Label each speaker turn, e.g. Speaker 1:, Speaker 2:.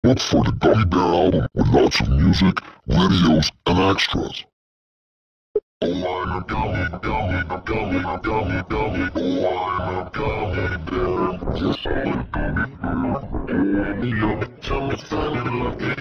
Speaker 1: Look for the Gummy Bear album with lots of music, videos, and extras. Oh, I'm a gummy, gummy, gummy, gummy, gummy. Oh, I'm a gummy bear. Yes, I'm a gummy bear. Oh, I'm a yummy, tummy, tummy, lucky.